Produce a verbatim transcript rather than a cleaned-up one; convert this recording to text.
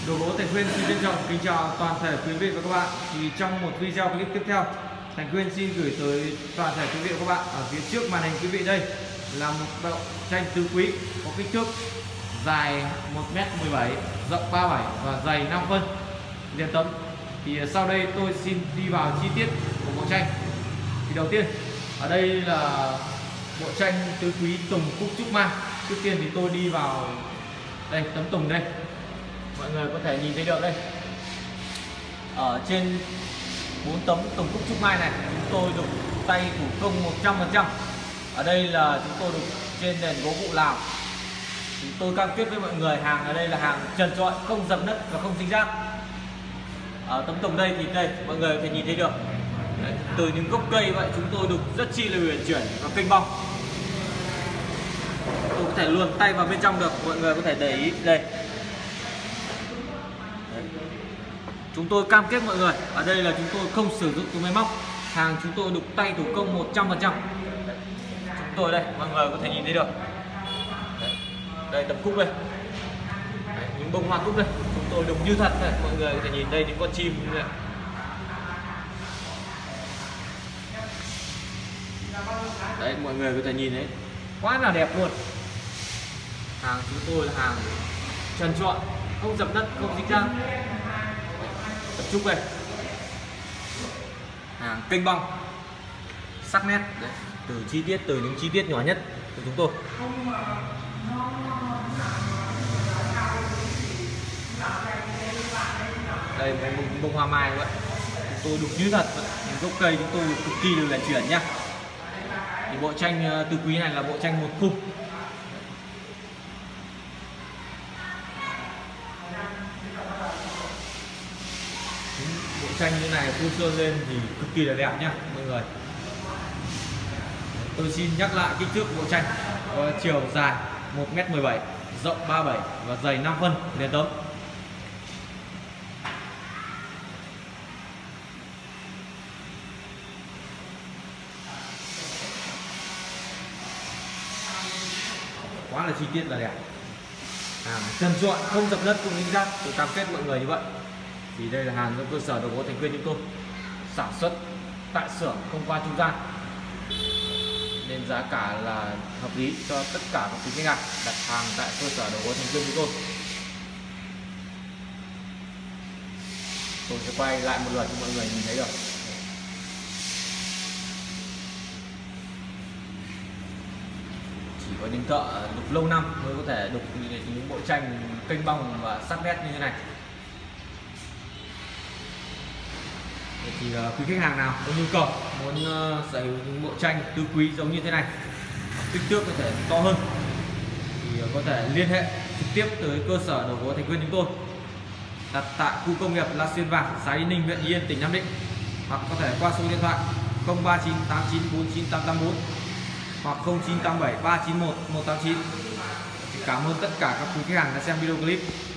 Đồ gỗ Thành Quyên xin trân trọng kính chào toàn thể quý vị và các bạn. Thì trong một video clip tiếp theo, Thành Quyên xin gửi tới toàn thể quý vị và các bạn ở phía trước màn hình quý vị đây là một bộ tranh tứ quý có kích thước dài một mét mười bảy, rộng ba mươi bảy và dày năm phân liền tấm. Thì sau đây tôi xin đi vào chi tiết của bộ tranh. Thì đầu tiên ở đây là bộ tranh tứ quý Tùng Cúc Trúc Mai. Trước tiên thì tôi đi vào đây tấm tùng đây, mọi người có thể nhìn thấy được đây, ở trên bốn tấm Tùng Cúc Trúc Mai này chúng tôi đục tay thủ công một trăm phần trăm. Ở đây là chúng tôi đục trên nền gỗ vụ Lào. Chúng tôi cam kết với mọi người hàng ở đây là hàng trần trọi, không dập nứt và không dính rác. Ở tấm tùng đây thì đây mọi người có thể nhìn thấy được, đấy, từ những gốc cây vậy chúng tôi đục rất chi là huyền chuyển và kênh bong. Tôi có thể luồn tay vào bên trong được, mọi người có thể để ý đây. Đấy. Chúng tôi cam kết mọi người ở đây là chúng tôi không sử dụng túi máy móc, hàng chúng tôi đục tay thủ công một trăm phần trăm. Chúng tôi đây mọi người có thể nhìn thấy được, đấy, đây tấm cúc đây, đấy, những bông hoa cúc đây chúng tôi đục như thật này. Mọi người có thể nhìn đây những con chim như này. Đấy mọi người có thể nhìn thấy quá là đẹp luôn. Hàng chúng tôi là hàng trần trọi, không dập nứt, không dính răng. Tập trung đây, hàng kênh bong sắc nét đấy, từ chi tiết, từ những chi tiết nhỏ nhất của chúng tôi. Đây mấy bông, bông hoa mai vậy chúng tôi đục như thật vậy. Những gốc cây chúng tôi đục cực kỳ là chuyển nhá. Thì bộ tranh tứ quý này là bộ tranh một khung. Bộ tranh như này phun sơn lên thì cực kỳ là đẹp nhá mọi người. Tôi xin nhắc lại kích thước bộ tranh có chiều dài một mét mười bảy, rộng ba mươi bảy và dày năm phân liền tấm. Quá là chi tiết là đẹp, hàng trần trọi, không dập nứt, không dính rác. Tôi cam kết mọi người như vậy. Thì đây là hàng do cơ sở Đồ Gỗ Thành Quyên chúng tôi sản xuất tại xưởng, không qua trung gian, nên giá cả là hợp lý cho tất cả các quý khách hàng đặt hàng tại cơ sở Đồ Gỗ Thành Quyên chúng tôi. Tôi sẽ quay lại một lượt cho mọi người nhìn thấy được. Chỉ có những thợ đục lâu năm mới có thể đục những bộ tranh kênh bong và sắc nét như thế này. Thì uh, quý khách hàng nào có nhu cầu muốn uh, sở hữu những bộ tranh tứ quý giống như thế này, kích thước có thể to hơn, thì uh, có thể liên hệ trực tiếp tới cơ sở Đồ Gỗ Thành Quyên chúng tôi, đặt tại khu công nghiệp La Xuyên Vàng, xã Yên Ninh, huyện Yên, tỉnh Nam Định, hoặc có thể qua số điện thoại không ba chín tám chín bốn chín tám tám bốn hoặc không chín tám bảy ba chín một một tám chín. Cảm ơn tất cả các quý khách hàng đã xem video clip.